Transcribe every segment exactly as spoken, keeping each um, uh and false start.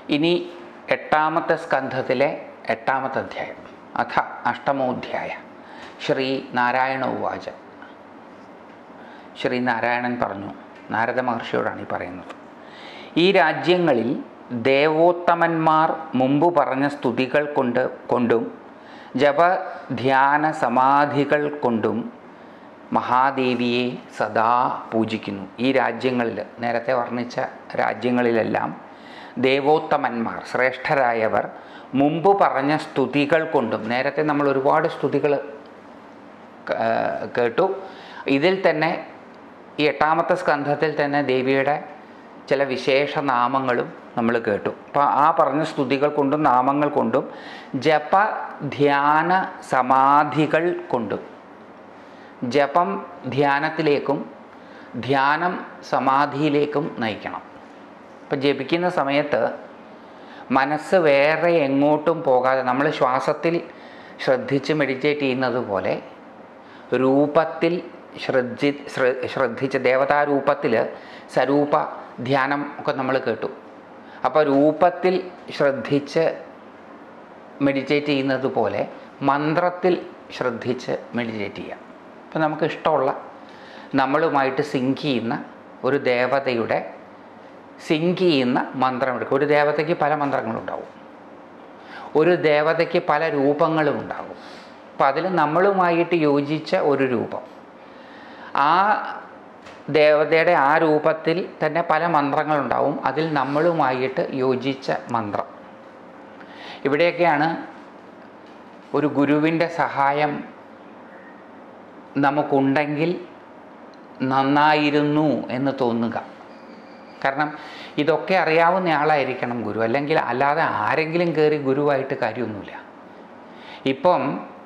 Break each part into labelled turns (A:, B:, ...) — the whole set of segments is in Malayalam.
A: ഇനി എട്ടാമത്തെ സ്കന്ധത്തിലെ എട്ടാമത്തെ അധ്യായം, അഥ അഷ്ടമോധ്യായ. ശ്രീ നാരായണ ഉവാച. ശ്രീ നാരായണൻ പറഞ്ഞു, നാരദ മഹർഷിയോടാണ് ഈ പറയുന്നത്. ഈ രാജ്യങ്ങളിൽ ദേവോത്തമന്മാർ മുമ്പ് പറഞ്ഞ സ്തുതികൾ കൊണ്ട് കൊണ്ടും ജപധ്യാന സമാധികൾ കൊണ്ടും മഹാദേവിയെ സദാ പൂജിക്കുന്നു. ഈ രാജ്യങ്ങളിൽ, നേരത്തെ വർണ്ണിച്ച രാജ്യങ്ങളിലെല്ലാം ദേവോത്തമന്മാർ, ശ്രേഷ്ഠരായവർ മുമ്പ് പറഞ്ഞ സ്തുതികൾ കൊണ്ടും, നേരത്തെ നമ്മൾ ഒരുപാട് സ്തുതികൾ കേട്ടു. ഇതിൽ തന്നെ ഈ എട്ടാമത്തെ സ്കന്ധത്തിൽ തന്നെ ദേവിയുടെ ചില വിശേഷ നാമങ്ങളും നമ്മൾ കേട്ടു. അപ്പോൾ ആ പറഞ്ഞ സ്തുതികൾ കൊണ്ടും നാമങ്ങൾ കൊണ്ടും ജപ ധ്യാന സമാധികൾ കൊണ്ടും, ജപം ധ്യാനത്തിലേക്കും ധ്യാനം സമാധിയിലേക്കും നയിക്കണം. അപ്പം ജപിക്കുന്ന സമയത്ത് മനസ്സ് വേറെ എങ്ങോട്ടും പോകാതെ നമ്മൾ ശ്വാസത്തിൽ ശ്രദ്ധിച്ച് മെഡിറ്റേറ്റ് ചെയ്യുന്നത് പോലെ രൂപത്തിൽ ശ്രദ്ധി ശ്രദ്ധിച്ച് ദേവതാരൂപത്തിൽ സ്വരൂപ ധ്യാനം ഒക്കെ നമ്മൾ കേട്ടു. അപ്പോൾ രൂപത്തിൽ ശ്രദ്ധിച്ച് മെഡിറ്റേറ്റ് ചെയ്യുന്നത് പോലെ മന്ത്രത്തിൽ ശ്രദ്ധിച്ച് മെഡിറ്റേറ്റ് ചെയ്യാം. അപ്പോൾ നമുക്ക് ഇഷ്ടമുള്ള നമ്മളുമായിട്ട് സിങ്ക് ചെയ്യുന്ന ഒരു ദേവതയുടെ സിങ്ക് ചെയ്യുന്ന മന്ത്രം എടുക്കും. ഒരു ദേവതയ്ക്ക് പല മന്ത്രങ്ങളുണ്ടാവും, ഒരു ദേവതയ്ക്ക് പല രൂപങ്ങളും ഉണ്ടാകും. അപ്പം അതിൽ നമ്മളുമായിട്ട് യോജിച്ച ഒരു രൂപം, ആ ദേവതയുടെ ആ രൂപത്തിൽ തന്നെ പല മന്ത്രങ്ങളുണ്ടാവും, അതിൽ നമ്മളുമായിട്ട് യോജിച്ച മന്ത്രം. ഇവിടെയൊക്കെയാണ് ഒരു ഗുരുവിൻ്റെ സഹായം നമുക്കുണ്ടെങ്കിൽ നന്നായിരുന്നു എന്ന് തോന്നുക. കാരണം ഇതൊക്കെ അറിയാവുന്ന ആളായിരിക്കണം ഗുരു, അല്ലെങ്കിൽ അല്ലാതെ ആരെങ്കിലും കയറി ഗുരുവായിട്ട് കാര്യമൊന്നുമില്ല. ഇപ്പം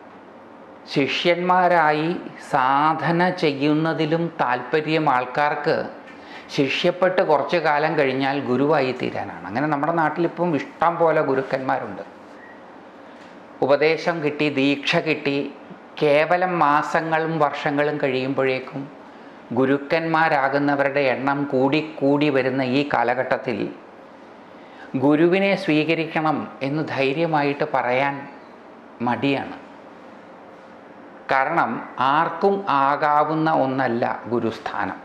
A: ശിഷ്യന്മാരായി സാധന ചെയ്യുന്നതിലും താല്പര്യം ആൾക്കാർക്ക് ശിഷ്യപ്പെട്ട് കുറച്ചു കാലം കഴിഞ്ഞാൽ ഗുരുവായി തീരാനാണ്. അങ്ങനെ നമ്മുടെ നാട്ടിലിപ്പം ഇഷ്ടം പോലെ ഗുരുക്കന്മാരുണ്ട്. ഉപദേശം കിട്ടി, ദീക്ഷ കിട്ടി, കേവലം മാസങ്ങളും വർഷങ്ങളും കഴിയുമ്പോഴേക്കും ഗുരുക്കന്മാരാകുന്നവരുടെ എണ്ണം കൂടിക്കൂടി വരുന്ന ഈ കാലഘട്ടത്തിൽ ഗുരുവിനെ സ്വീകരിക്കണം എന്ന് ധൈര്യമായിട്ട് പറയാൻ മടിയാണ്. കാരണം ആർക്കും ആകാവുന്ന ഒന്നല്ല ഗുരുസ്ഥാനം.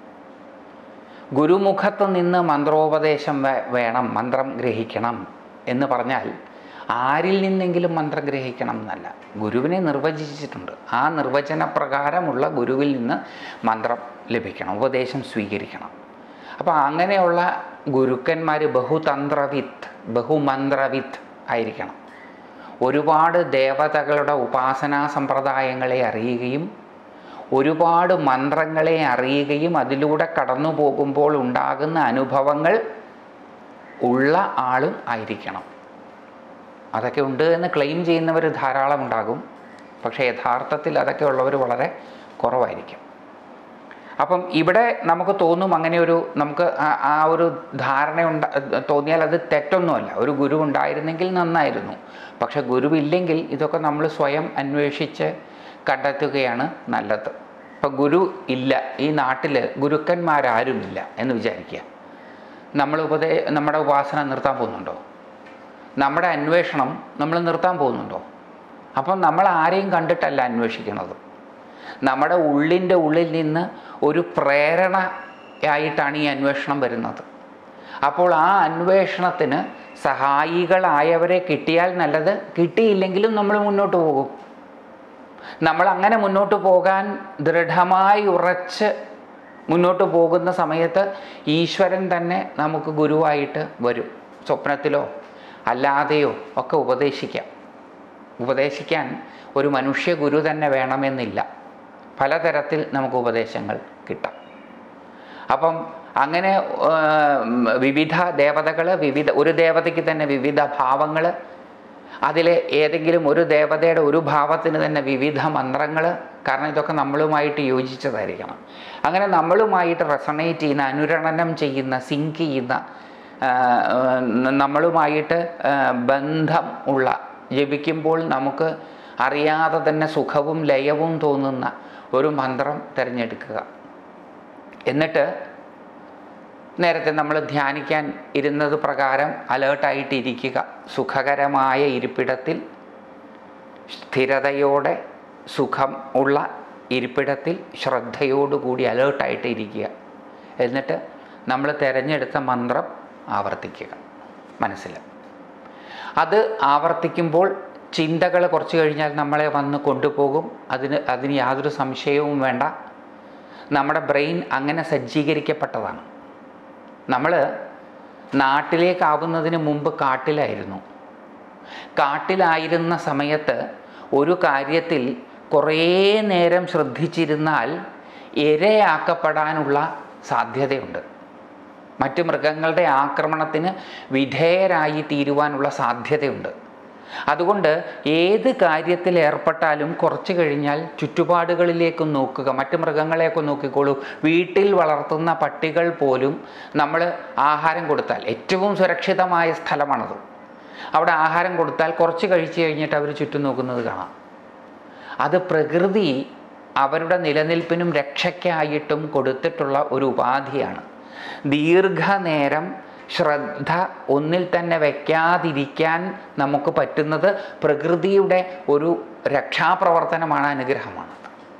A: ഗുരുമുഖത്ത് നിന്ന് മന്ത്രോപദേശം വേണം, മന്ത്രം ഗ്രഹിക്കണം എന്ന് പറഞ്ഞാൽ ആരിൽ നിന്നെങ്കിലും മന്ത്രം ഗ്രഹിക്കണം എന്നല്ല, ഗുരുവിനെ നിർവചിച്ചിട്ടുണ്ട്. ആ നിർവചനപ്രകാരമുള്ള ഗുരുവിൽ നിന്ന് മന്ത്രം ലഭിക്കണം, ഉപദേശം സ്വീകരിക്കണം. അപ്പോൾ അങ്ങനെയുള്ള ഗുരുക്കന്മാർ ബഹുതന്ത്രവിത്ത് ബഹുമന്ത്രവിത്ത് ആയിരിക്കണം. ഒരുപാട് ദേവതകളുടെ ഉപാസനാ സമ്പ്രദായങ്ങളെ അറിയുകയും ഒരുപാട് മന്ത്രങ്ങളെ അറിയുകയും അതിലൂടെ കടന്നു പോകുമ്പോൾ ഉണ്ടാകുന്ന അനുഭവങ്ങൾ ഉള്ള ആളും ആയിരിക്കണം. അതൊക്കെ ഉണ്ട് എന്ന് ക്ലെയിം ചെയ്യുന്നവർ ധാരാളം ഉണ്ടാകും, പക്ഷേ യഥാർത്ഥത്തിൽ അതൊക്കെ ഉള്ളവർ വളരെ കുറവായിരിക്കും. അപ്പം ഇവിടെ നമുക്ക് തോന്നും, അങ്ങനെ ഒരു നമുക്ക് ആ ഒരു ധാരണ ഉണ്ടാ തോന്നിയാൽ അത് തെറ്റൊന്നുമല്ല. ഒരു ഗുരു ഉണ്ടായിരുന്നെങ്കിൽ നന്നായിരുന്നു. പക്ഷെ ഗുരുവില്ലെങ്കിൽ ഇതൊക്കെ നമ്മൾ സ്വയം അന്വേഷിച്ച് കണ്ടെത്തുകയാണ് നല്ലത്. ഇപ്പം ഗുരു ഇല്ല, ഈ നാട്ടിൽ ഗുരുക്കന്മാരാരുമില്ല എന്ന് വിചാരിക്കുക. നമ്മൾ ഉപദേ നമ്മുടെ ഉപാസന നിർത്താൻ പോകുന്നുണ്ടോ? നമ്മുടെ അന്വേഷണം നമ്മൾ നിർത്താൻ പോകുന്നുണ്ടോ? അപ്പം നമ്മൾ ആരെയും കണ്ടിട്ടല്ല അന്വേഷിക്കുന്നത്. നമ്മുടെ ഉള്ളിൻ്റെ ഉള്ളിൽ നിന്ന് ഒരു പ്രേരണയായിട്ടാണ് ഈ അന്വേഷണം വരുന്നത്. അപ്പോൾ ആ അന്വേഷണത്തിന് സഹായികളായവരെ കിട്ടിയാൽ നല്ലത്, കിട്ടിയില്ലെങ്കിലും നമ്മൾ മുന്നോട്ട് പോകും. നമ്മൾ അങ്ങനെ മുന്നോട്ട് പോകാൻ ദൃഢമായി ഉറച്ച് മുന്നോട്ട് പോകുന്ന സമയത്ത് ഈശ്വരൻ തന്നെ നമുക്ക് ഗുരുവായിട്ട് വരും. സ്വപ്നത്തിലോ അല്ലാതെയോ ഒക്കെ ഉപദേശിക്കാം. ഉപദേശിക്കാൻ ഒരു മനുഷ്യ ഗുരു തന്നെ വേണമെന്നില്ല, പലതരത്തിൽ നമുക്ക് ഉപദേശങ്ങൾ കിട്ടാം. അപ്പം അങ്ങനെ വിവിധ ദേവതകൾ, വിവിധ ഒരു ദേവതയ്ക്ക് തന്നെ വിവിധ ഭാവങ്ങൾ, അതിലെ ഏതെങ്കിലും ഒരു ദേവതയുടെ ഒരു ഭാവത്തിന് തന്നെ വിവിധ മന്ത്രങ്ങൾ. കാരണം ഇതൊക്കെ നമ്മളുമായിട്ട് യോജിച്ചതായിരിക്കണം. അങ്ങനെ നമ്മളുമായിട്ട് റെസണേറ്റ് ചെയ്യുന്ന, അനുരണനം ചെയ്യുന്ന, സിങ്ക് ചെയ്യുന്ന, നമ്മളുമായിട്ട് ബന്ധം ഉള്ള, ജപിക്കുമ്പോൾ നമുക്ക് അറിയാതെ തന്നെ സുഖവും ലയവും തോന്നുന്ന ഒരു മന്ത്രം തിരഞ്ഞെടുക്കുക. എന്നിട്ട് നേരത്തെ നമ്മൾ ധ്യാനിക്കാൻ ഇരുന്നത് പ്രകാരം അലേർട്ടായിട്ടിരിക്കുക. സുഖകരമായ ഇരിപ്പിടത്തിൽ, സ്ഥിരതയോടെ സുഖം ഉള്ള ഇരിപ്പിടത്തിൽ ശ്രദ്ധയോടുകൂടി അലേർട്ടായിട്ട് ഇരിക്കുക. എന്നിട്ട് നമ്മൾ തിരഞ്ഞെടുത്ത മന്ത്രം ആവർത്തിക്കുക മനസ്സിൽ. അത് ആവർത്തിക്കുമ്പോൾ ചിന്തകൾ കുറച്ച് കഴിഞ്ഞാൽ നമ്മളെ വന്ന് കൊണ്ടുപോകും. അതിന് അതിന് യാതൊരു സംശയവും വേണ്ട. നമ്മുടെ ബ്രെയിൻ അങ്ങനെ സജ്ജീകരിക്കപ്പെട്ടതാണ്. നമ്മൾ നാട്ടിലേക്കാവുന്നതിന് മുമ്പ് കാട്ടിലായിരുന്നു. കാട്ടിലായിരുന്ന സമയത്ത് ഒരു കാര്യത്തിൽ കുറേ നേരം ശ്രദ്ധിച്ചിരുന്നാൽ ഇരയാക്കപ്പെടാനുള്ള സാധ്യതയുണ്ട്. മറ്റ് മൃഗങ്ങളുടെ ആക്രമണത്തിന് വിധേയരായി തീരുവാനുള്ള സാധ്യതയുണ്ട്. അതുകൊണ്ട് ഏത് കാര്യത്തിൽ ഏർപ്പെട്ടാലും കുറച്ച് കഴിഞ്ഞാൽ ചുറ്റുപാടുകളിലേക്ക് നോക്കുക. മറ്റ് മൃഗങ്ങളെയൊക്കെ നോക്കിക്കോളൂ. വീട്ടിൽ വളർത്തുന്ന പട്ടികൾ പോലും നമ്മൾ ആഹാരം കൊടുത്താൽ, ഏറ്റവും സുരക്ഷിതമായ സ്ഥലമാണത്, അവിടെ ആഹാരം കൊടുത്താൽ കുറച്ച് കഴിച്ച് കഴിഞ്ഞിട്ട് അവർ ചുറ്റും നോക്കുന്നത് കാണാം. അത് പ്രകൃതി അവരുടെ നിലനിൽപ്പിനും രക്ഷയ്ക്കായിട്ടും കൊടുത്തിട്ടുള്ള ഒരു ഉപാധിയാണ്. ദീർഘനേരം ശ്രദ്ധ ഒന്നിൽ തന്നെ വയ്ക്കാതിരിക്കാൻ നമുക്ക് പറ്റുന്നത് പ്രകൃതിയുടെ ഒരു രക്ഷാപ്രവർത്തനമാണ്, അനുഗ്രഹമാണ്.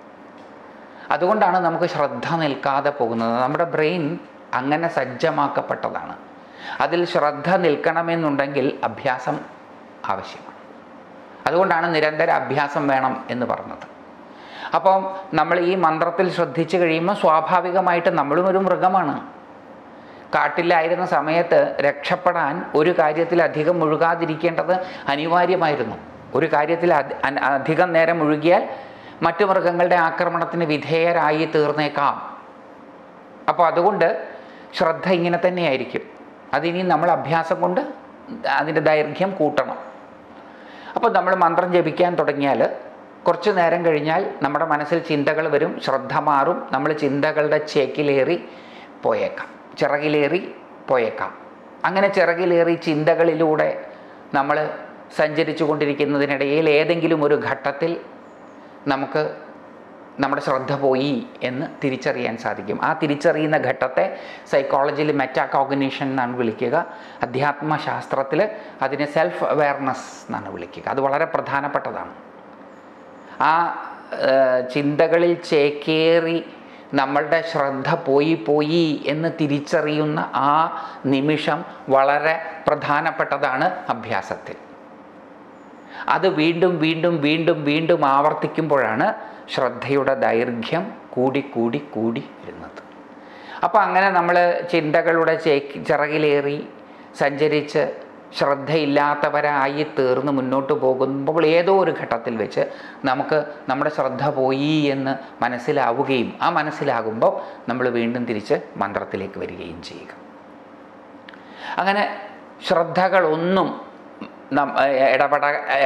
A: അതുകൊണ്ടാണ് നമുക്ക് ശ്രദ്ധ നിൽക്കാതെ പോകുന്നത്. നമ്മുടെ ബ്രെയിൻ അങ്ങനെ സജ്ജമാക്കപ്പെട്ടതാണ്. അതിൽ ശ്രദ്ധ നിൽക്കണമെന്നുണ്ടെങ്കിൽ അഭ്യാസം ആവശ്യമാണ്. അതുകൊണ്ടാണ് നിരന്തര അഭ്യാസം വേണം എന്ന് പറഞ്ഞത്. അപ്പം നമ്മൾ ഈ മന്ത്രത്തിൽ ശ്രദ്ധിച്ചു കഴിയുമ്പോൾ സ്വാഭാവികമായിട്ട് നമ്മളും ഒരു മൃഗമാണ്. കാട്ടിലായിരുന്ന സമയത്ത് രക്ഷപ്പെടാൻ ഒരു കാര്യത്തിൽ അധികം മുഴുകാതിരിക്കേണ്ടത് അനിവാര്യമായിരുന്നു. ഒരു കാര്യത്തിൽ അധികം നേരം മുഴുകിയാൽ മറ്റു മൃഗങ്ങളുടെ ആക്രമണത്തിന് വിധേയരായി തീർന്നേക്കാം. അപ്പോൾ അതുകൊണ്ട് ശ്രദ്ധ ഇങ്ങനെ തന്നെയായിരിക്കും. അതിനി നമ്മൾ അഭ്യാസം കൊണ്ട് അതിൻ്റെ ദൈർഘ്യം കൂട്ടണം. അപ്പോൾ നമ്മൾ മന്ത്രം ജപിക്കാൻ തുടങ്ങിയാൽ കുറച്ച് നേരം കഴിഞ്ഞാൽ നമ്മുടെ മനസ്സിൽ ചിന്തകൾ വരും, ശ്രദ്ധ മാറും. നമ്മൾ ചിന്തകളുടെ ചേക്കിലേറി പോയേക്കാം, ചിറകിലേറി പോയേക്കാം. അങ്ങനെ ചിറകിലേറി ചിന്തകളിലൂടെ നമ്മൾ സഞ്ചരിച്ചു കൊണ്ടിരിക്കുന്നതിനിടയിൽ ഏതെങ്കിലും ഒരു ഘട്ടത്തിൽ നമുക്ക് നമ്മുടെ ശ്രദ്ധ പോയി എന്ന് തിരിച്ചറിയാൻ സാധിക്കും. ആ തിരിച്ചറിയുന്ന ഘട്ടത്തെ സൈക്കോളജിയിൽ മെറ്റാകോഗ്നിഷൻ എന്നാണ് വിളിക്കുക. അധ്യാത്മശാസ്ത്രത്തിൽ അതിനെ സെൽഫ് അവെയർനെസ് എന്നാണ് വിളിക്കുക. അത് വളരെ പ്രധാനപ്പെട്ടതാണ്. ആ ചിന്തകളിൽ ചേക്കേറി നമ്മളുടെ ശ്രദ്ധ പോയി പോയി എന്ന് തിരിച്ചറിയുന്ന ആ നിമിഷം വളരെ പ്രധാനപ്പെട്ടതാണ് അഭ്യാസത്തിൽ. അത് വീണ്ടും വീണ്ടും വീണ്ടും വീണ്ടും ആവർത്തിക്കുമ്പോഴാണ് ശ്രദ്ധയുടെ ദൈർഘ്യം കൂടി കൂടി കൂടി വരുന്നത്. അപ്പോൾ അങ്ങനെ നമ്മൾ ചിന്തകളുടെ ചേക്ക് ചിറകിലേറി സഞ്ചരിച്ച് ശ്രദ്ധയില്ലാത്തവരായി തീർന്ന് മുന്നോട്ട് പോകുമ്പോൾ ഏതോ ഒരു ഘട്ടത്തിൽ വെച്ച് നമുക്ക് നമ്മുടെ ശ്രദ്ധ പോയി എന്ന് മനസ്സിലാവുകയും ആ മനസ്സിലാകുമ്പോൾ നമ്മൾ വീണ്ടും തിരിച്ച് മന്ത്രത്തിലേക്ക് വരികയും ചെയ്യുക. അങ്ങനെ ശ്രദ്ധകളൊന്നും ഇടപെട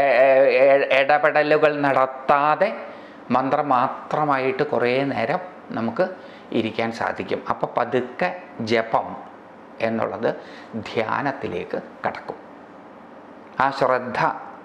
A: ഇടപെടലുകൾ നടത്താതെ മന്ത്രം മാത്രമായിട്ട് കുറേ നേരം നമുക്ക് ഇരിക്കാൻ സാധിക്കും. അപ്പോൾ പതുക്കെ ജപം എന്നുള്ളത് ധ്യാനത്തിലേക്ക് കടക്കും. ആ ശ്രദ്ധ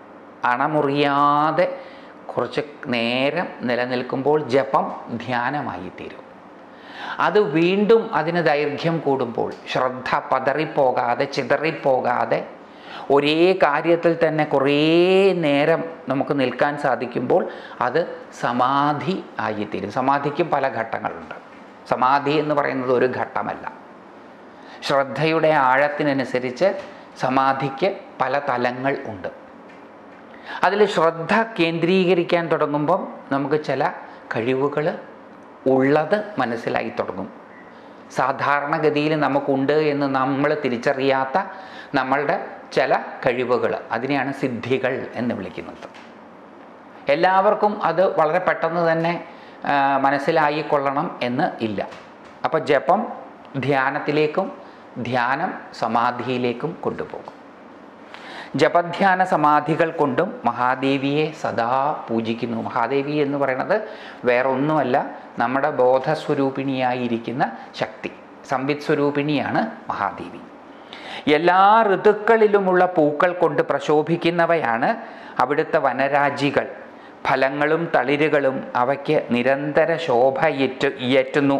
A: അണമുറിയാതെ കുറച്ച് നേരം നിലനിൽക്കുമ്പോൾ ജപം ധ്യാനമായി തീരും. അത് വീണ്ടും അതിന് ദൈർഘ്യം കൂടുമ്പോൾ ശ്രദ്ധ പതറിപ്പോകാതെ ചിതറിപ്പോകാതെ ഒരേ കാര്യത്തിൽ തന്നെ കുറേ നേരം നമുക്ക് നിൽക്കാൻ സാധിക്കുമ്പോൾ അത് സമാധി ആയിത്തീരും. സമാധിക്കും പല ഘട്ടങ്ങളുണ്ട്. സമാധി എന്ന് പറയുന്നത് ഒരു ഘട്ടമല്ല. ശ്രദ്ധയുടെ ആഴത്തിനനുസരിച്ച് സമാധിക്ക് പല തലങ്ങൾ ഉണ്ട്. അതിൽ ശ്രദ്ധ കേന്ദ്രീകരിക്കാൻ തുടങ്ങുമ്പം നമുക്ക് ചില കഴിവുകൾ ഉള്ളത് മനസ്സിലായി തുടങ്ങും. സാധാരണഗതിയിൽ നമുക്കുണ്ട് എന്ന് നമ്മൾ തിരിച്ചറിയാത്ത നമ്മളുടെ ചില കഴിവുകൾ, അതിനെയാണ് സിദ്ധികൾ എന്ന് വിളിക്കുന്നത്. എല്ലാവർക്കും അത് വളരെ പെട്ടെന്ന് തന്നെ മനസ്സിലായിക്കൊള്ളണം എന്ന് ഇല്ല. അപ്പോൾ ജപം ധ്യാനത്തിലേക്കും ധ്യാനം സമാധിയിലേക്കും കൊണ്ടുപോകും. ജപധ്യാന സമാധികൾ കൊണ്ടും മഹാദേവിയെ സദാ പൂജിക്കുന്നു. മഹാദേവി എന്ന് പറയുന്നത് വേറൊന്നുമല്ല, നമ്മുടെ ബോധസ്വരൂപിണിയായിരിക്കുന്ന ശക്തി, സംവിത് സ്വരൂപിണിയാണ് മഹാദേവി. എല്ലാ ഋതുക്കളിലുമുള്ള പൂക്കൾ കൊണ്ട് പ്രശോഭിക്കുന്നവയാണ് അവിടുത്തെ വനരാജികൾ. ഫലങ്ങളും തളിരുകളും അവയ്ക്ക് നിരന്തര ശോഭ ഏറ്റുന്നു.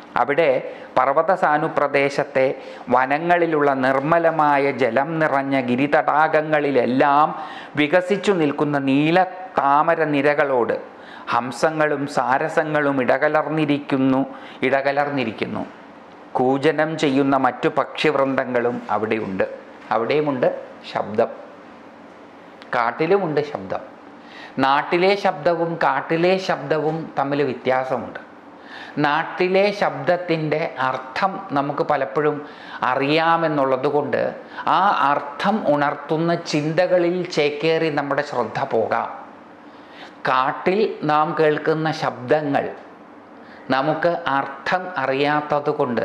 A: അവിടെ പർവ്വതസാനുപ്രദേശത്തെ വനങ്ങളിലുള്ള നിർമ്മലമായ ജലം നിറഞ്ഞ ഗിരിതടാകങ്ങളിലെല്ലാം വികസിച്ചു നിൽക്കുന്ന നീല താമര നിരകളോട് ഹംസങ്ങളും സാരസങ്ങളും ഇടകലർന്നിരിക്കുന്നു ഇടകലർന്നിരിക്കുന്നു കൂജനം ചെയ്യുന്ന മറ്റു പക്ഷിവൃന്ദങ്ങളും അവിടെയുണ്ട്. അവിടെയുമുണ്ട് ശബ്ദം, കാട്ടിലുമുണ്ട് ശബ്ദം. നാട്ടിലെ ശബ്ദവും കാട്ടിലെ ശബ്ദവും തമ്മിൽ വ്യത്യാസമുണ്ട്. നാട്ടിലെ ശബ്ദത്തിൻ്റെ അർത്ഥം നമുക്ക് പലപ്പോഴും അറിയാമെന്നുള്ളത് കൊണ്ട് ആ അർത്ഥം ഉണർത്തുന്ന ചിന്തകളിൽ ചേക്കേറി നമ്മുടെ ശ്രദ്ധ പോകാം. കാട്ടിൽ നാം കേൾക്കുന്ന ശബ്ദങ്ങൾ നമുക്ക് അർത്ഥം അറിയാത്തത് കൊണ്ട്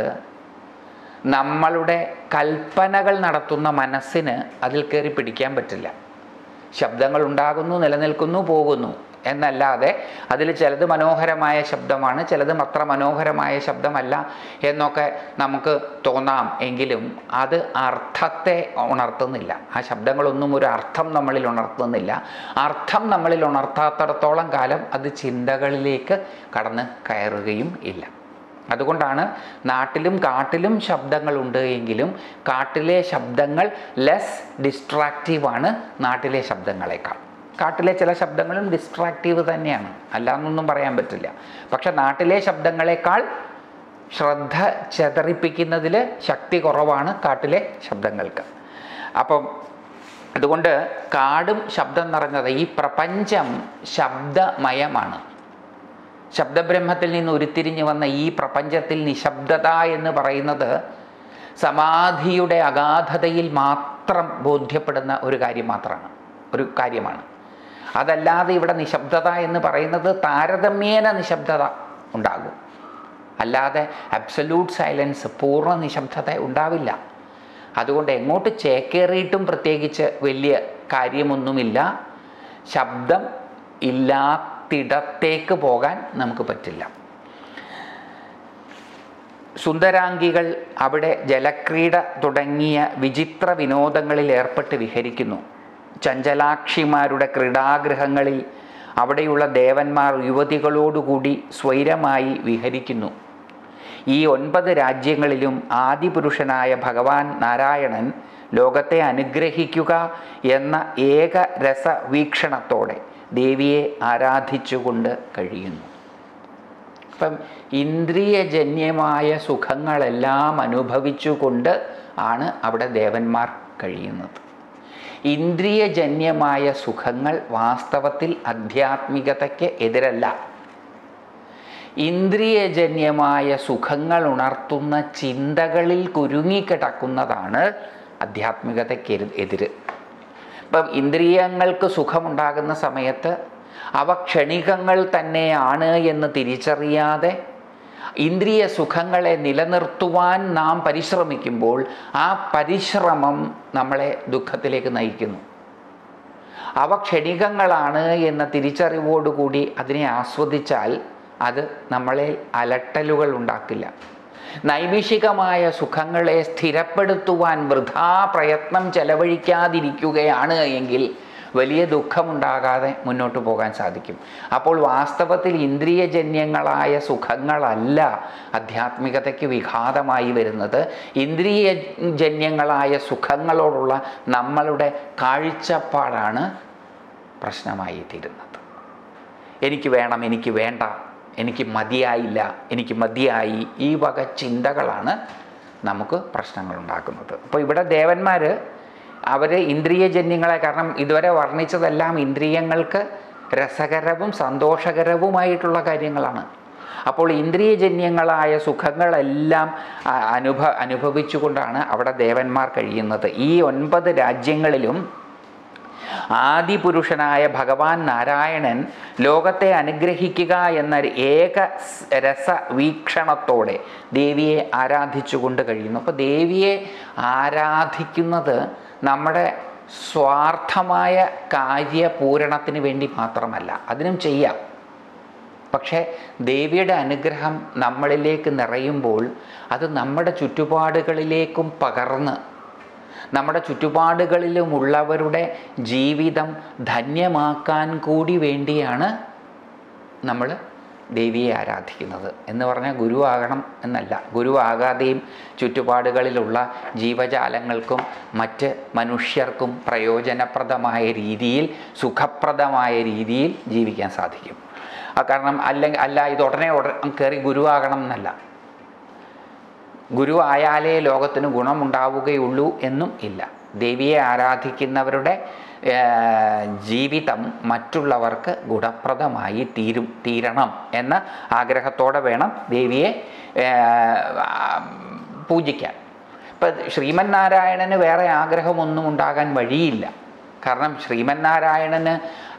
A: നമ്മളുടെ കൽപ്പനകൾ നടത്തുന്ന മനസ്സിന് അതിൽ കയറി പിടിക്കാൻ പറ്റില്ല. ശബ്ദങ്ങൾ ഉണ്ടാകുന്നു, നിലനിൽക്കുന്നു, പോകുന്നു എന്നല്ലാതെ അതിൽ ചിലത് മനോഹരമായ ശബ്ദമാണ്, ചിലത് അത്ര മനോഹരമായ ശബ്ദമല്ല എന്നൊക്കെ നമുക്ക് തോന്നാം. എങ്കിലും അത് അർത്ഥത്തെ ഉണർത്തുന്നില്ല. ആ ശബ്ദങ്ങളൊന്നും ഒരു അർത്ഥം നമ്മളിൽ ഉണർത്തുന്നില്ല. അർത്ഥം നമ്മളിൽ ഉണർത്താത്തിടത്തോളം കാലം അത് ചിന്തകളിലേക്ക് കടന്ന് കയറുകയും ഇല്ല. അതുകൊണ്ടാണ് നാട്ടിലും കാട്ടിലും ശബ്ദങ്ങളുണ്ട് എങ്കിലും കാട്ടിലെ ശബ്ദങ്ങൾ ലെസ് ഡിസ്ട്രാക്റ്റീവാണ് നാട്ടിലെ ശബ്ദങ്ങളെക്കാൾ. കാട്ടിലെ ചില ശബ്ദങ്ങളും ഡിസ്ട്രാക്റ്റീവ് തന്നെയാണ്, അല്ലാന്നൊന്നും പറയാൻ പറ്റില്ല. പക്ഷെ നാട്ടിലെ ശബ്ദങ്ങളെക്കാൾ ശ്രദ്ധ ചെതറിപ്പിക്കുന്നതിൽ ശക്തി കുറവാണ് കാട്ടിലെ ശബ്ദങ്ങൾക്ക്. അപ്പം അതുകൊണ്ട് കാടും ശബ്ദം നിറഞ്ഞത്, ഈ പ്രപഞ്ചം ശബ്ദമയമാണ്. ശബ്ദബ്രഹ്മത്തിൽ നിന്ന് ഉരുത്തിരിഞ്ഞു വന്ന ഈ പ്രപഞ്ചത്തിൽ നിശബ്ദത എന്ന് പറയുന്നത് സമാധിയുടെ അഗാധതയിൽ മാത്രം ബോധ്യപ്പെടുന്ന ഒരു കാര്യം മാത്രമാണ് ഒരു കാര്യമാണ് അതല്ലാതെ ഇവിടെ നിശബ്ദത എന്ന് പറയുന്നത് താരതമ്യേന നിശബ്ദത ഉണ്ടാകും, അല്ലാതെ അബ്സല്യൂട്ട് സൈലൻസ്, പൂർണ്ണ നിശബ്ദത ഉണ്ടാവില്ല. അതുകൊണ്ട് എങ്ങോട്ട് ചേക്കേറിയിട്ടും പ്രത്യേകിച്ച് വലിയ കാര്യമൊന്നുമില്ല. ശബ്ദം ഇല്ലാത്തിടത്തേക്ക് പോകാൻ നമുക്ക് പറ്റില്ല. സുന്ദരാംഗികൾ അവിടെ ജലക്രീഡ തുടങ്ങിയ വിചിത്ര വിനോദങ്ങളിൽ ഏർപ്പെട്ട് വിഹരിക്കുന്നു. ചഞ്ചലാക്ഷിമാരുടെ ക്രീഡാഗൃഹങ്ങളിൽ അവിടെയുള്ള ദേവന്മാർ യുവതികളോടുകൂടി സ്വൈരമായി വിഹരിക്കുന്നു. ഈ ഒൻപത് രാജ്യങ്ങളിലും ആദിപുരുഷനായ ഭഗവാൻ നാരായണൻ ലോകത്തെ അനുഗ്രഹിക്കുക എന്ന ഏക രസവീക്ഷണത്തോടെ ദേവിയെ ആരാധിച്ചുകൊണ്ട് കഴിയുന്നു. അപ്പം ഇന്ദ്രിയജന്യമായ സുഖങ്ങളെല്ലാം അനുഭവിച്ചുകൊണ്ട് ആണ് അവിടെ ദേവന്മാർ കഴിയുന്നത്. ഇന്ദ്രിയജന്യമായ സുഖങ്ങൾ വാസ്തവത്തിൽ ആധ്യാത്മികതയ്ക്ക് എതിരല്ല. ഇന്ദ്രിയജന്യമായ സുഖങ്ങൾ ഉണർത്തുന്ന ചിന്തകളിൽ കുരുങ്ങിക്കിടക്കുന്നതാണ് ആധ്യാത്മികതയ്ക്ക് എതിര്. ഇപ്പം ഇന്ദ്രിയങ്ങൾക്ക് സുഖമുണ്ടാകുന്ന സമയത്ത് അവ ക്ഷണികങ്ങൾ തന്നെയാണ് എന്ന് തിരിച്ചറിയാതെ ഇന്ദ്രിയ സുഖങ്ങളെ നിലനിർത്തുവാൻ നാം പരിശ്രമിക്കുമ്പോൾ ആ പരിശ്രമം നമ്മളെ ദുഃഖത്തിലേക്ക് നയിക്കുന്നു. അവ ക്ഷണികങ്ങളാണ് എന്ന തിരിച്ചറിവോടുകൂടി അതിനെ ആസ്വദിച്ചാൽ അത് നമ്മളെ അലട്ടലുകൾ ഉണ്ടാക്കില്ല. നൈമിഷികമായ സുഖങ്ങളെ സ്ഥിരപ്പെടുത്തുവാൻ വൃഥാ പ്രയത്നം ചെലവഴിക്കാതിരിക്കുകയാണ് എങ്കിൽ വലിയ ദുഃഖമുണ്ടാകാതെ മുന്നോട്ട് പോകാൻ സാധിക്കും. അപ്പോൾ വാസ്തവത്തിൽ ഇന്ദ്രിയജന്യങ്ങളായ സുഖങ്ങളല്ല ആധ്യാത്മികതയ്ക്ക് വിഘാതമായി വരുന്നത്. ഇന്ദ്രിയജന്യങ്ങളായ സുഖങ്ങളോടുള്ള നമ്മളുടെ കാഴ്ചപ്പാടാണ് പ്രശ്നമായി തീരുന്നത്. എനിക്ക് വേണം, എനിക്ക് വേണ്ട, എനിക്ക് മതിയായില്ല, എനിക്ക് മതിയായി, ഈ വക ചിന്തകളാണ് നമുക്ക് പ്രശ്നങ്ങളുണ്ടാക്കുന്നത്. അപ്പോൾ ഇവിടെ ദേവന്മാർ അവർ ഇന്ദ്രിയജന്യങ്ങളെ, കാരണം ഇതുവരെ വർണ്ണിച്ചതെല്ലാം ഇന്ദ്രിയങ്ങൾക്ക് രസകരവും സന്തോഷകരവുമായിട്ടുള്ള കാര്യങ്ങളാണ്. അപ്പോൾ ഇന്ദ്രിയജന്യങ്ങളായ സുഖങ്ങളെല്ലാം അനുഭ അനുഭവിച്ചുകൊണ്ടാണ് അവിടെ ദേവന്മാർ കഴിയുന്നത്. ഈ ഒൻപത് രാജ്യങ്ങളിലും ആദിപുരുഷനായ ഭഗവാൻ നാരായണൻ ലോകത്തെ അനുഗ്രഹിക്കുക എന്ന ഏക രസവീക്ഷണത്തോടെ ദേവിയെ ആരാധിച്ചുകൊണ്ട് കഴിയുന്നു. അപ്പോൾ ദേവിയെ ആരാധിക്കുന്നത് നമ്മുടെ സ്വാർത്ഥമായ കാര്യപൂരണത്തിന് വേണ്ടി മാത്രമല്ല, അതിനും ചെയ്യാം. പക്ഷേ ദേവിയുടെ അനുഗ്രഹം നമ്മളിലേക്ക് നിറയുമ്പോൾ അത് നമ്മുടെ ചുറ്റുപാടുകളിലേക്കും പകർന്ന് നമ്മുടെ ചുറ്റുപാടുകളിലുമുള്ളവരുടെ ജീവിതം ധന്യമാക്കാൻ കൂടി വേണ്ടിയാണ് നമ്മൾ ദേവിയെ ആരാധിക്കുന്നത്. എന്ന് പറഞ്ഞാൽ ഗുരുവാകണം എന്നല്ല. ഗുരുവാകാതെയും ചുറ്റുപാടുകളിലുള്ള ജീവജാലങ്ങൾക്കും മറ്റ് മനുഷ്യർക്കും പ്രയോജനപ്രദമായ രീതിയിൽ, സുഖപ്രദമായ രീതിയിൽ ജീവിക്കാൻ സാധിക്കും. കാരണം അല്ലെങ്കിൽ അല്ല ഇത് ഉടനെ ഉടനെ കയറി ഗുരുവാകണം എന്നല്ല. ഗുരു ആയാലേ ലോകത്തിന് ഗുണമുണ്ടാവുകയുള്ളൂ എന്നും ഇല്ല. ദേവിയെ ആരാധിക്കുന്നവരുടെ ജീവിതം മറ്റുള്ളവർക്ക് ഗുണപ്രദമായി തീരും തീരണം എന്ന ആഗ്രഹത്തോടെ വേണം ദേവിയെ പൂജിക്കാൻ. ഇപ്പം ശ്രീമന്നാരായണന് വേറെ ആഗ്രഹമൊന്നും ഉണ്ടാകാൻ വഴിയില്ല. കാരണം ശ്രീമന്നാരായണന്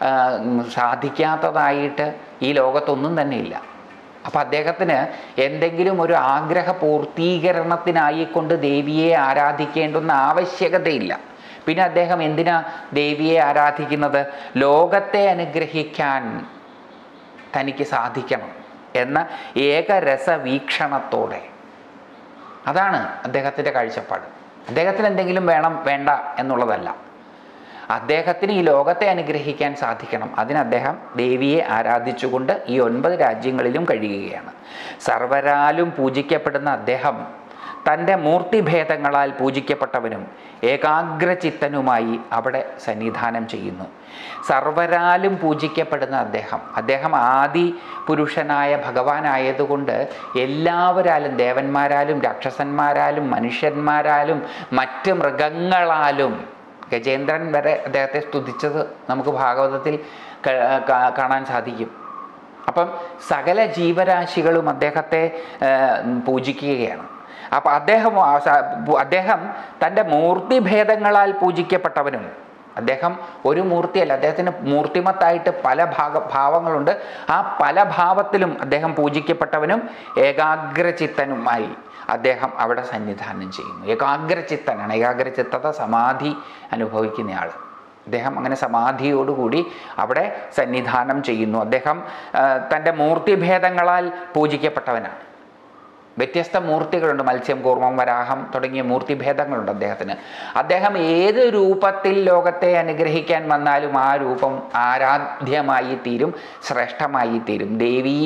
A: സാധിക്കാത്തതായിട്ട് ഈ ലോകത്തൊന്നും തന്നെ ഇല്ല. അപ്പം അദ്ദേഹത്തിന് എന്തെങ്കിലും ഒരു ആഗ്രഹ പൂർത്തീകരണത്തിനായിക്കൊണ്ട് ദേവിയെ ആരാധിക്കേണ്ടുന്ന ആവശ്യകതയില്ല. പിന്നെ അദ്ദേഹം എന്തിനാ ദേവിയെ ആരാധിക്കുന്നത്? ലോകത്തെ അനുഗ്രഹിക്കാൻ തനിക്ക് സാധിക്കണം എന്ന ഏകരസ വീക്ഷണത്തോടെ. അതാണ് അദ്ദേഹത്തിൻ്റെ കാഴ്ചപ്പാട്. അദ്ദേഹത്തിന് എന്തെങ്കിലും വേണം വേണ്ട എന്നുള്ളതല്ല. അദ്ദേഹത്തിന് ഈ ലോകത്തെ അനുഗ്രഹിക്കാൻ സാധിക്കണം. അതിന് അദ്ദേഹം ദേവിയെ ആരാധിച്ചുകൊണ്ട് ഈ ഒൻപത് രാജ്യങ്ങളിലും കഴിയുകയാണ്. സർവരാലും പൂജിക്കപ്പെടുന്ന അദ്ദേഹം തൻ്റെ മൂർത്തിഭേദങ്ങളാൽ പൂജിക്കപ്പെട്ടവനും ഏകാഗ്രചിത്തനുമായി അവിടെ സന്നിധാനം ചെയ്യുന്നു. സർവരാലും പൂജിക്കപ്പെടുന്ന അദ്ദേഹം അദ്ദേഹം ആദി പുരുഷനായ ഭഗവാനായതുകൊണ്ട് എല്ലാവരാലും, ദേവന്മാരാലും രാക്ഷസന്മാരാലും മനുഷ്യന്മാരാലും മറ്റ് മൃഗങ്ങളാലും, ഗജേന്ദ്രൻ വരെ അദ്ദേഹത്തെ സ്തുതിച്ചത് നമുക്ക് ഭാഗവതത്തിൽ കാണാൻ സാധിക്കും. അപ്പം സകല ജീവരാശികളും അദ്ദേഹത്തെ പൂജിക്കുകയാണ്. അപ്പം അദ്ദേഹം അദ്ദേഹം തൻ്റെ മൂർത്തിഭേദങ്ങളാൽ പൂജിക്കപ്പെട്ടവനും, അദ്ദേഹം ഒരു മൂർത്തിയല്ല, അദ്ദേഹത്തിന് മൂർത്തിമത്തായിട്ട് പല ഭാഗ ഭാവങ്ങളുണ്ട്. ആ പല ഭാവത്തിലും അദ്ദേഹം പൂജിക്കപ്പെട്ടവനും ഏകാഗ്രചിത്തനുമായി അദ്ദേഹം അവിടെ സന്നിധാനം ചെയ്യുന്നു. ഏകാഗ്രചിത്തനാണ്. ഏകാഗ്രചിത്തത സമാധി അനുഭവിക്കുന്നയാൾ. അദ്ദേഹം അങ്ങനെ സമാധിയോടുകൂടി അവിടെ സന്നിധാനം ചെയ്യുന്നു. അദ്ദേഹം തൻ്റെ മൂർത്തിഭേദങ്ങളാൽ പൂജിക്കപ്പെട്ടവനാണ്. വ്യത്യസ്ത മൂർത്തികളുണ്ട്. മത്സ്യം, കൂർമ്മം, വരാഹം തുടങ്ങിയ മൂർത്തിഭേദങ്ങളുണ്ട് അദ്ദേഹത്തിന്. അദ്ദേഹം ഏത് രൂപത്തിൽ ലോകത്തെ അനുഗ്രഹിക്കാൻ വന്നാലും ആ രൂപം ആരാധ്യമായി തീരും, ശ്രേഷ്ഠമായി തീരും. ദേവീ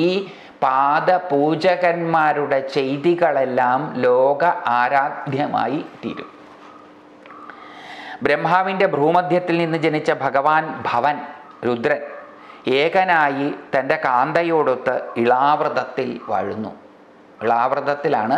A: പാദപൂജകന്മാരുടെ ചെയ്തികളെല്ലാം ലോക ആരാധ്യമായി തീരും. ബ്രഹ്മാവിൻ്റെ ഭ്രൂമധ്യത്തിൽ നിന്ന് ജനിച്ച ഭഗവാൻ ഭവൻ രുദ്രൻ ഏകനായി തൻ്റെ കാന്തയോടൊത്ത് ഇളാവൃതത്തിൽ വാഴുന്നു. ഇളാവൃതത്തിലാണ്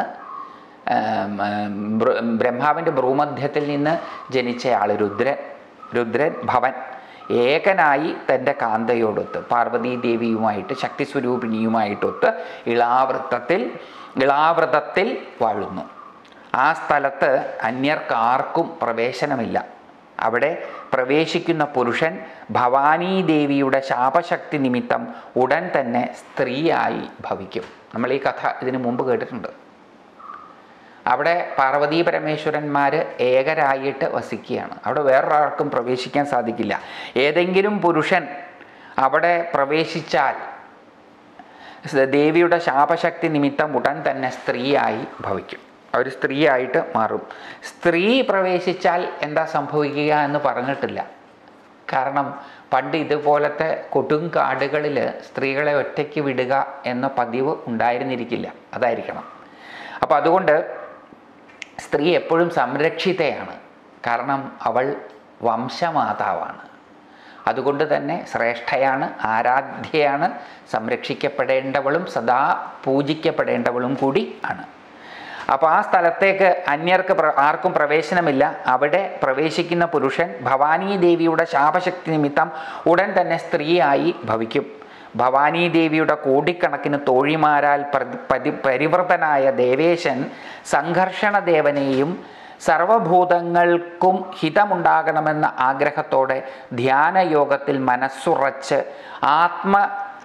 A: ബ്രഹ്മാവിൻ്റെ ഭ്രൂമധ്യത്തിൽ നിന്ന് ജനിച്ചയാൾ രുദ്രൻ. രുദ്രൻ ഭവൻ ഏകനായി തൻ്റെ കാന്തയോടൊത്ത് പാർവതീദേവിയുമായിട്ട് ശക്തി സ്വരൂപിണിയുമായിട്ടൊത്ത് ഇളാവൃത്തത്തിൽ ഇളാവൃതത്തിൽ വാഴുന്നു. ആ സ്ഥലത്ത് അന്യർക്കാർക്കും പ്രവേശനമില്ല. അവിടെ പ്രവേശിക്കുന്ന പുരുഷൻ ഭവാനീദേവിയുടെ ശാപശക്തി നിമിത്തം ഉടൻ തന്നെ സ്ത്രീയായി ഭവിക്കും. നമ്മൾ ഈ കഥ ഇതിനു മുമ്പ് കേട്ടിട്ടുണ്ട്. അവിടെ പാർവതീ പരമേശ്വരന്മാർ ഏകരായിട്ട് വസിക്കുകയാണ്. അവിടെ വേറൊരാൾക്കും പ്രവേശിക്കാൻ സാധിക്കില്ല. ഏതെങ്കിലും പുരുഷൻ അവിടെ പ്രവേശിച്ചാൽ ദേവിയുടെ ശാപശക്തി നിമിത്തം ഉടൻ തന്നെ സ്ത്രീയായി ഭവിക്കും. അവർ സ്ത്രീയായിട്ട് മാറും. സ്ത്രീ പ്രവേശിച്ചാൽ എന്താ സംഭവിക്കുക എന്ന് പറഞ്ഞിട്ടില്ല. കാരണം പണ്ട് ഇതുപോലത്തെ കൊടുങ്കാടുകളിൽ സ്ത്രീകളെ ഒറ്റയ്ക്ക് വിടുക എന്ന പതിവ് ഉണ്ടായിരുന്നിരിക്കില്ല. അതായിരിക്കണം. അപ്പോൾ അതുകൊണ്ട് സ്ത്രീ എപ്പോഴും സംരക്ഷിതയാണ്. കാരണം അവൾ വംശമാതാവാണ്. അതുകൊണ്ട് തന്നെ ശ്രേഷ്ഠയാണ്, ആരാധ്യയാണ്, സംരക്ഷിക്കപ്പെടേണ്ടവളും സദാ പൂജിക്കപ്പെടേണ്ടവളും കൂടി ആണ്. അപ്പോൾ ആ സ്ഥലത്തേക്ക് അന്യർക്ക് ആർക്കും പ്രവേശനമില്ല. അവിടെ പ്രവേശിക്കുന്ന പുരുഷൻ ഭവാനീദേവിയുടെ ശാപശക്തി നിമിത്തം ഉടൻ തന്നെ സ്ത്രീയായി ഭവിക്കും. ഭവാനീദേവിയുടെ കോടിക്കണക്കിന് തോഴിമാരാൽ പരി പരിവൃതനായ ദേവേശൻ സംഘർഷണദേവനെയും സർവഭൂതങ്ങൾക്കും ഹിതമുണ്ടാകണമെന്ന ആഗ്രഹത്തോടെ ധ്യാനയോഗത്തിൽ മനസ്സുറച്ച് ആത്മ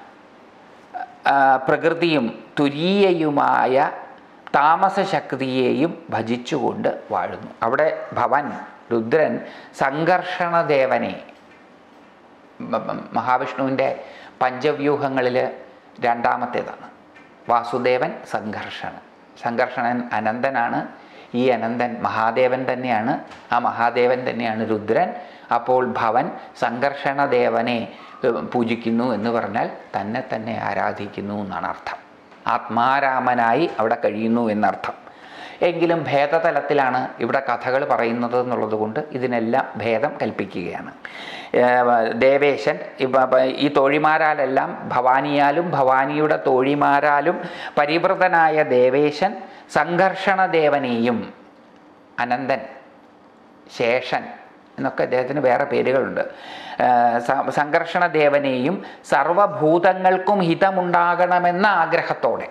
A: പ്രകൃതിയും തുരീയയുമായ താമസശക്തിയെയും ഭജിച്ചുകൊണ്ട് വാഴുന്നു. അവിടെ ഭവൻ രുദ്രൻ സംഘർഷണദേവനെ, മഹാവിഷ്ണുവിൻ്റെ പഞ്ചവ്യൂഹങ്ങളിൽ രണ്ടാമത്തേതാണ്. വാസുദേവൻ സംഘർഷണൻ. സംഘർഷണൻ അനന്തനാണ്. ഈ അനന്തൻ മഹാദേവൻ തന്നെയാണ്. ആ മഹാദേവൻ തന്നെയാണ് രുദ്രൻ. അപ്പോൾ ഭവൻ സംഘർഷണദേവനെ പൂജിക്കുന്നു എന്ന് പറഞ്ഞാൽ തന്നെ തന്നെ ആരാധിക്കുന്നു എന്നാണ് അർത്ഥം. ആത്മാരാമനായി അവിടെ കഴിയുന്നു എന്നർത്ഥം. എങ്കിലും ഭേദതലത്തിലാണ് ഇവിടെ കഥകൾ പറയുന്നത് എന്നുള്ളത് കൊണ്ട് ഇതിനെല്ലാം ഭേദം കൽപ്പിക്കുകയാണ്. ദേവേശൻ ഈ തോഴിമാരാലെല്ലാം ഭവാനിയാലും ഭവാനിയുടെ തോഴിമാരാലും പരിവൃതനായ ദേവേശൻ സംഘർഷണദേവനെയും, അനന്തൻ, ശേഷൻ എന്നൊക്കെ അദ്ദേഹത്തിന് വേറെ പേരുകളുണ്ട്, സംഘർഷണദേവനെയും സർവഭൂതങ്ങൾക്കും ഹിതമുണ്ടാകണമെന്ന ആഗ്രഹത്തോടെ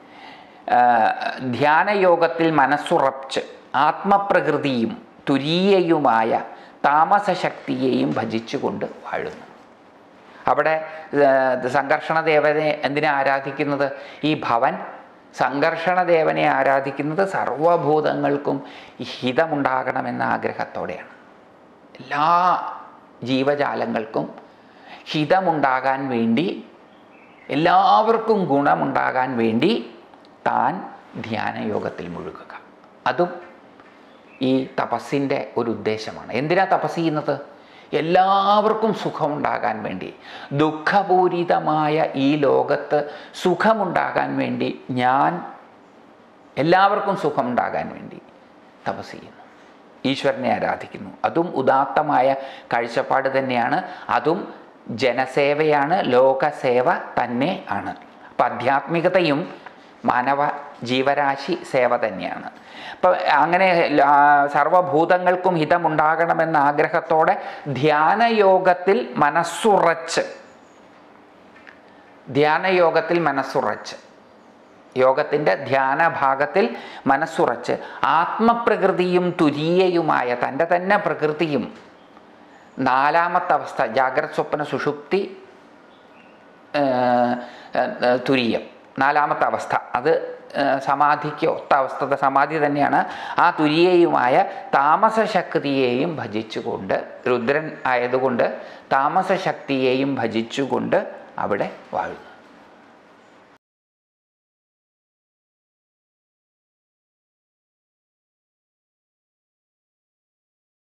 A: ധ്യാനയോഗത്തിൽ മനസ്സുറച്ച് ആത്മപ്രകൃതിയും തുരീയയുമായ താമസശക്തിയെയും ഭജിച്ചുകൊണ്ട് വാഴുന്നു. അവിടെ സംഘർഷണദേവനെ എന്തിനാ ആരാധിക്കുന്നത്? ഈ ഭവൻ സംഘർഷണദേവനെ ആരാധിക്കുന്നത് സർവഭൂതങ്ങൾക്കും ഹിതമുണ്ടാകണമെന്ന ആഗ്രഹത്തോടെയാണ്. എല്ലാ ജീവജാലങ്ങൾക്കും ഹിതമുണ്ടാകാൻ വേണ്ടി, എല്ലാവർക്കും ഗുണമുണ്ടാകാൻ വേണ്ടി താൻ ധ്യാനയോഗത്തിൽ മുഴുകുക. അതും ഈ തപസ്സിൻ്റെ ഒരു ഉദ്ദേശമാണ്. എന്തിനാ തപസ് ചെയ്യുന്നത്? എല്ലാവർക്കും സുഖമുണ്ടാകാൻ വേണ്ടി, ദുഃഖപൂരിതമായ ഈ ലോകത്ത് സുഖമുണ്ടാകാൻ വേണ്ടി, ഞാൻ എല്ലാവർക്കും സുഖമുണ്ടാകാൻ വേണ്ടി തപസ് ചെയ്യുന്നു, ഈശ്വരനെ ആരാധിക്കുന്നു. അതും ഉദാത്തമായ കാഴ്ചപ്പാട് തന്നെയാണ്. അതും ജനസേവയാണ്, ലോകസേവ തന്നെ ആണ്. അപ്പം ആധ്യാത്മികതയും മാനവ ജീവരാശി സേവ തന്നെയാണ്. അപ്പം അങ്ങനെ സർവഭൂതങ്ങൾക്കും ഹിതമുണ്ടാകണമെന്ന ആഗ്രഹത്തോടെ ധ്യാനയോഗത്തിൽ മനസ്സുറച്ച് ധ്യാനയോഗത്തിൽ മനസ്സുറച്ച് യോഗത്തിൻ്റെ ധ്യാനഭാഗത്തിൽ മനസ്സുറച്ച് ആത്മപ്രകൃതിയും തുരീയയുമായ തൻ്റെ തന്നെ പ്രകൃതിയും, നാലാമത്തെ അവസ്ഥ ജാഗ്രത് സ്വപ്ന സുഷുപ്തി തുരീയം, നാലാമത്തെ അവസ്ഥ, അത് സമാധിക്ക് ഒത്ത അവസ്ഥ, സമാധി തന്നെയാണ്. ആ തുരീയയുമായ താമസശക്തിയെയും ഭജിച്ചുകൊണ്ട്, രുദ്രൻ ആയതുകൊണ്ട് താമസശക്തിയെയും ഭജിച്ചുകൊണ്ട് അവിടെ വാഴുന്നു.